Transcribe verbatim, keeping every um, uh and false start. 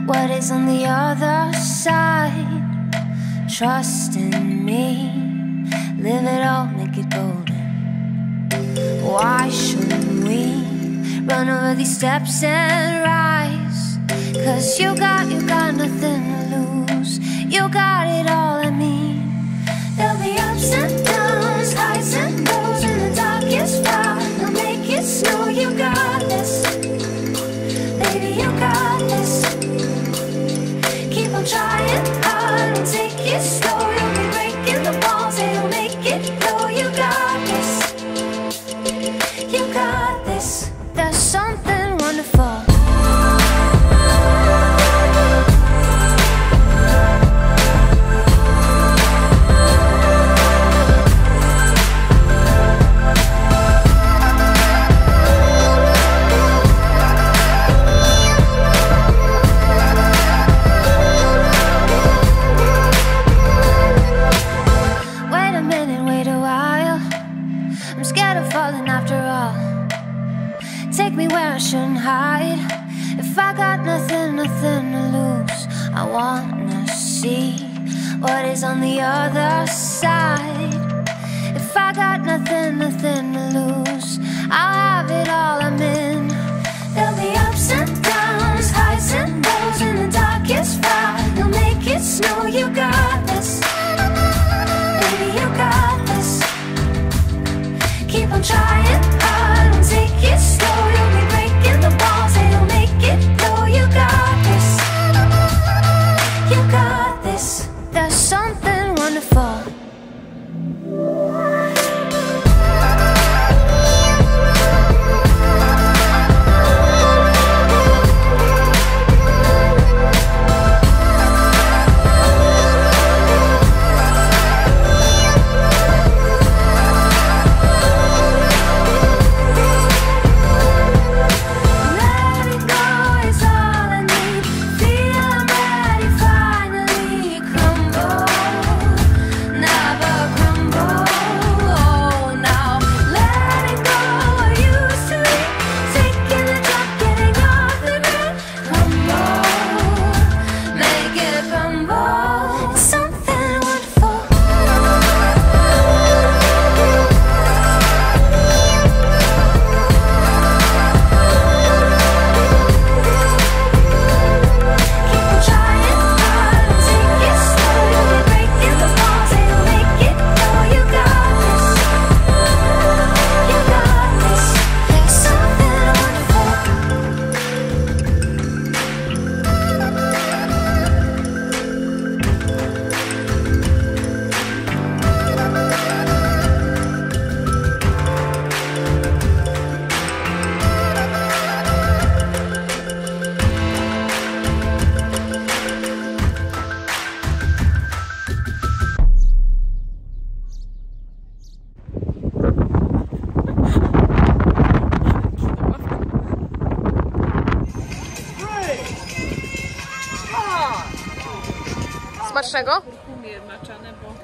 what is on the other side. Trust in me, live it all, make it golden. Why shouldn't we run over these steps and rise? Cause you got, you got nothing to lose. You got it all, I mean. There'll be ups and downs, highs and lows in the darkest hour. They'll make it snow, you got this. Baby, you got this. Keep on trying hard and take it slow. You'll be breaking the walls and you'll make it go. You got this. You got this. There's something wonderful. I'm scared of falling after all. Take me where I shouldn't hide. If I got nothing, nothing to lose, I wanna see what is on the other side. If I got nothing, nothing to lose, I'll have it all, I'm in. There'll be ups and downs, highs and lows in the darkest fire. You'll make it snow, you got this. Baby, you got this. Keep on trying hard and take it slow. You'll be breaking the walls and you'll make it go. You got this. You got this. There's something wonderful. Smacznego? Kurkumie maczane, bo